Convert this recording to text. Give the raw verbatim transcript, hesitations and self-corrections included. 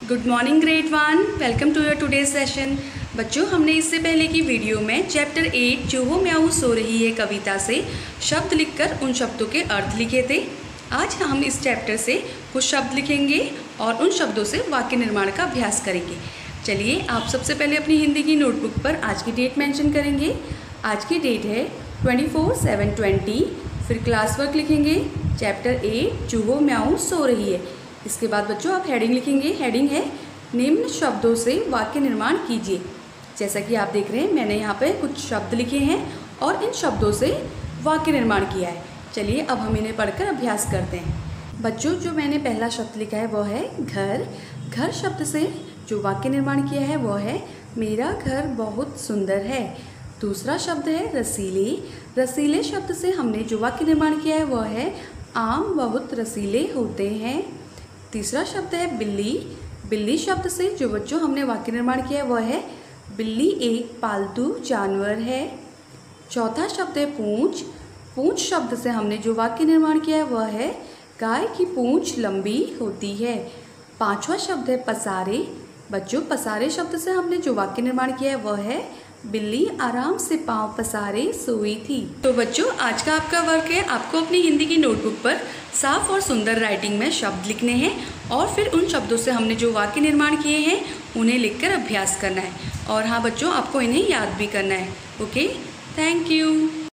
Good morning grade one, welcome to your today's session. बच्चों, हमने इससे पहले की वीडियो में चैप्टर एट चूहो म्याऊ सो रही है कविता से शब्द लिखकर उन शब्दों के अर्थ लिखे थे। आज हम इस चैप्टर से कुछ शब्द लिखेंगे और उन शब्दों से वाक्य निर्माण का अभ्यास करेंगे। चलिए, आप सबसे पहले अपनी हिंदी की नोटबुक पर आज की डेट मेंशन करेंगे। आज की डेट है ट्वेंटी फोर सेवन ट्वेंटी। फिर क्लास वर्क लिखेंगे चैप्टर एट चूहो म्याऊ सो रही है। इसके बाद बच्चों आप हेडिंग लिखेंगे। हेडिंग है निम्न शब्दों से वाक्य निर्माण कीजिए। जैसा कि आप देख रहे हैं, मैंने यहाँ पे कुछ शब्द लिखे हैं और इन शब्दों से वाक्य निर्माण किया है। चलिए अब हम इन्हें पढ़कर अभ्यास करते हैं। बच्चों, जो मैंने पहला शब्द लिखा है वो है घर। घर शब्द से जो वाक्य निर्माण किया है वो है मेरा घर बहुत सुंदर है। दूसरा शब्द है रसीले। रसीले शब्द से हमने जो वाक्य निर्माण किया है वो है आम बहुत रसीले होते हैं। तीसरा शब्द है बिल्ली। बिल्ली शब्द से जो बच्चों हमने वाक्य निर्माण किया है वह है बिल्ली एक पालतू जानवर है। चौथा शब्द है पूंछ। पूंछ शब्द से हमने जो वाक्य निर्माण किया है वह है गाय की पूंछ लंबी होती है। पांचवा शब्द है पसारे। बच्चों, पसारे शब्द से हमने जो वाक्य निर्माण किया है वह है बिल्ली आराम से पांव पसारे सोई थी। तो बच्चों, आज का आपका वर्क है आपको अपनी हिंदी की नोटबुक पर साफ और सुंदर राइटिंग में शब्द लिखने हैं और फिर उन शब्दों से हमने जो वाक्य निर्माण किए हैं उन्हें लिखकर अभ्यास करना है। और हाँ बच्चों, आपको इन्हें याद भी करना है। Okay, thank you.